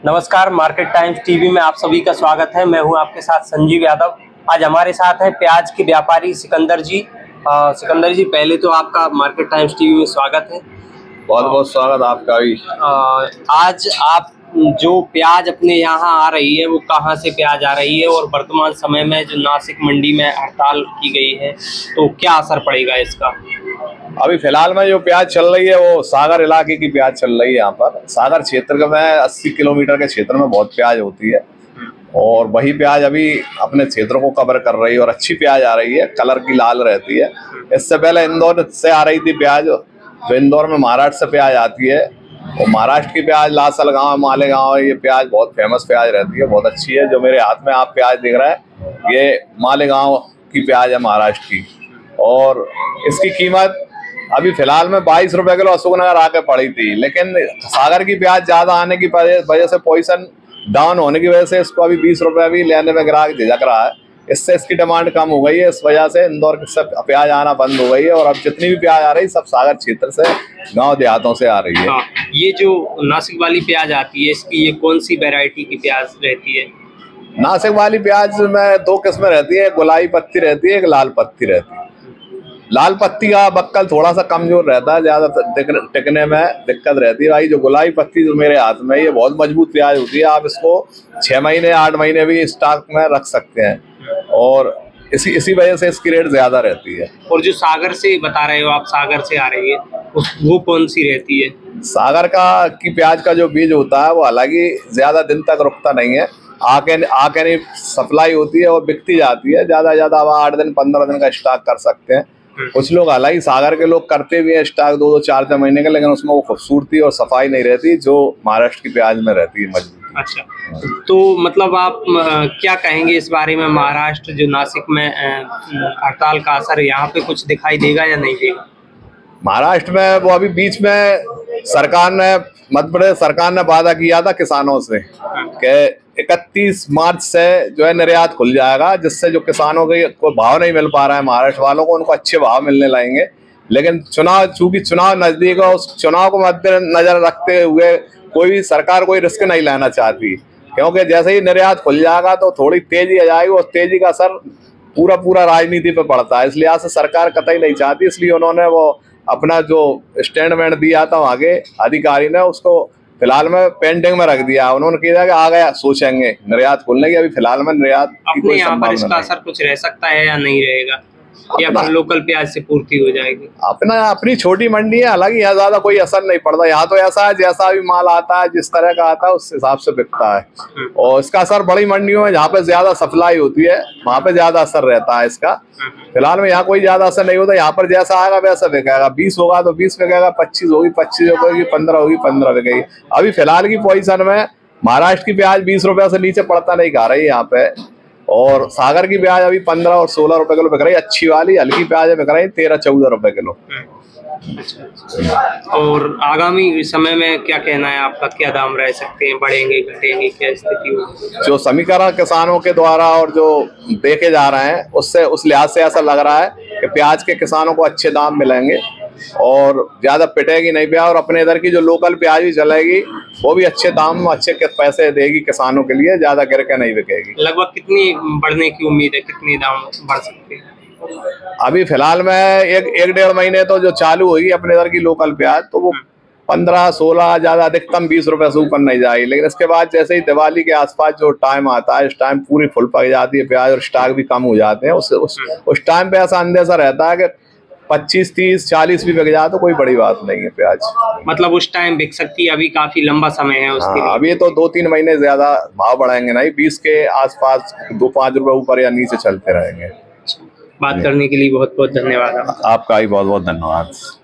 नमस्कार, market times TV में आप सभी का स्वागत है। मैं हूं आपके साथ संजीव यादव। आज हमारे साथ हैं प्याज के व्यापारी सिकंदर जी। सिकंदर जी, पहले तो आपका मार्केट टाइम्स टीवी में स्वागत है। बहुत बहुत स्वागत आपका भी। आज आप जो प्याज अपने यहाँ आ रही है वो कहाँ से प्याज आ रही है, और वर्तमान समय में जो नासिक मंडी में हड़ताल की गई है तो क्या असर पड़ेगा इसका? अभी फिलहाल में जो प्याज चल रही है वो सागर इलाके की प्याज चल रही है। यहाँ पर सागर क्षेत्र में 80 किलोमीटर के क्षेत्र में बहुत प्याज होती है और वही प्याज अभी अपने क्षेत्र को कवर कर रही है और अच्छी प्याज आ रही है, कलर की लाल रहती है। इससे पहले इंदौर से आ रही थी प्याज, जो इंदौर में महाराष्ट्र से प्याज आती है, और महाराष्ट्र की प्याज लासलगांव मालेगांव ये प्याज बहुत फेमस प्याज रहती है, बहुत अच्छी है। जो मेरे हाथ में आप प्याज देख रहे हैं ये मालेगांव की प्याज है महाराष्ट्र की, और इसकी कीमत अभी फिलहाल में 22 रुपए किलो अशोकनगर आके पड़ी थी। लेकिन सागर की प्याज ज्यादा आने की वजह से पोजीशन डाउन होने की वजह से इसको अभी 20 रुपए भी लेने में ग्राहक झिझक रहा है। इससे इसकी डिमांड कम हो गई है, इस वजह से इंदौर की सब प्याज आना बंद हो गई है और अब जितनी भी प्याज आ रही है सब सागर क्षेत्र से, गांव देहातों से आ रही है। ये जो नासिक वाली प्याज आती है, इसकी ये कौन सी वैरायटी की प्याज रहती है? नासिक वाली प्याज में दो किस्में रहती है, एक गुलाई पत्ती रहती है, एक लाल पत्ती रहती है। लाल पत्ती का बक्कल थोड़ा सा कमजोर रहता है, ज्यादा टिकने में दिक्कत रहती है। भाई जो गुलाई पत्ती जो मेरे हाथ में, ये बहुत मजबूत प्याज होती है, आप इसको 6 महीने 8 महीने भी स्टॉक में रख सकते हैं और इसी वजह से इसकी रेट ज्यादा रहती है। और जो सागर से बता रहे हो आप, सागर से आ रही है, वो कौन सी रहती है? सागर की प्याज का जो बीज होता है वो हालांकि ज्यादा दिन तक रुकता नहीं है, आके नहीं सप्लाई होती है और बिकती जाती है। ज्यादा 8 दिन 15 दिन का स्टॉक कर सकते हैं। कुछ लोग, हालांकि सागर के लोग करते भी हैं स्टॉक 2-2 4-4 महीने का, लेकिन उसमें वो खूबसूरती और सफाई नहीं रहती जो महाराष्ट्र की प्याज में रहती है, मजबूती। अच्छा, तो मतलब आप क्या कहेंगे इस बारे में? महाराष्ट्र जो नासिक में हड़ताल का असर यहाँ पे कुछ दिखाई देगा या नहीं देगा? महाराष्ट्र में वो अभी बीच में मध्य प्रदेश सरकार ने वादा किया था किसानों से कि 31 मार्च से जो है निर्यात खुल जाएगा, जिससे जो किसानों को भाव नहीं मिल पा रहा है महाराष्ट्र वालों को, उनको अच्छे भाव मिलने लगेंगे। लेकिन चूंकि चुनाव नजदीक है, उस चुनाव को मद्देनजर रखते हुए कोई सरकार कोई रिस्क नहीं लेना चाहती, क्योंकि जैसे ही निर्यात खुल जाएगा तो थोड़ी तेजी आ जाएगी और तेजी का असर पूरा राजनीति पे पड़ता है। इसलिए से सरकार कतई नहीं चाहती, इसलिए उन्होंने वो अपना जो स्टेटमेंट दिया था वहाँ के अधिकारी ने, उसको फिलहाल में पेंडिंग में रख दिया। उन्होंने कहा कि आ गया सोचेंगे निर्यात खोलने की, अभी फिलहाल में निर्यात की कोई यहाँ पर इसका असर कुछ रह सकता है या नहीं रहेगा, या फिर लोकल प्याज से पूर्ति हो जाएगी? अपनी छोटी मंडी है, हालांकि यहाँ ज्यादा कोई असर नहीं पड़ता। यहाँ तो ऐसा है जैसा भी माल आता है, जिस तरह का आता है उस हिसाब से बिकता है, और इसका असर बड़ी मंडियों में जहाँ पे ज्यादा सप्लाई होती है वहाँ पे ज्यादा असर रहता है इसका। फिलहाल में यहाँ कोई ज्यादा असर नहीं होता, यहाँ पर जैसा आएगा वैसा बिकेगा। 20 होगा तो 20 बिकेगा, 25 होगी 25 होगी, 15 होगी 15 बिकेगी। अभी फिलहाल की पोजीशन में महाराष्ट्र की प्याज 20 रुपए से नीचे पड़ता नहीं खा रही यहाँ पे, और सागर की प्याज अभी 15 और 16 रुपए किलो बिक रही है। अच्छी वाली हल्की प्याज बिक रही है 13-14 रुपए किलो। और आगामी समय में क्या कहना है आपका, क्या दाम रह सकते हैं, बढ़ेंगे घटेंगे, क्या स्थिति होगी? जो समीकरण किसानों के द्वारा और जो देखे जा रहे हैं उससे, उस लिहाज से ऐसा लग रहा है कि प्याज के किसानों को अच्छे दाम मिलेंगे और ज्यादा पिटेगी नहीं प्याज, और अपने इधर की जो लोकल प्याज भी चलेगी वो भी अच्छे दाम अच्छे पैसे देगी किसानों के लिए, ज्यादा गिर के नहीं बिकेगी। लगभग कितनी बढ़ने की उम्मीद है, कितनी दाम बढ़ सकते हैं? अभी फिलहाल में 1-1.5 महीने तो जो चालू होगी अपने इधर की लोकल प्याज, तो वो 15-16, ज्यादा अधिकतम 20 रुपए से ऊपर नहीं जाएगी। लेकिन इसके बाद जैसे ही दिवाली के आसपास जो टाइम आता है, इस टाइम पूरी फुल पक जाती है प्याज और स्टॉक भी कम हो जाते हैं। उस टाइम पे ऐसा अंदेशा रहता है कि 25, 30, 40 भी बिक जाए तो कोई बड़ी बात नहीं है प्याज। मतलब उस टाइम बिक सकती है, अभी काफी लंबा समय है उसके लिए। अभी तो 2-3 महीने ज्यादा भाव बढ़ेंगे नहीं, 20 के आसपास 2-5 रुपए ऊपर या नीचे चलते रहेंगे। बात करने के लिए बहुत बहुत धन्यवाद। आपका भी बहुत बहुत धन्यवाद।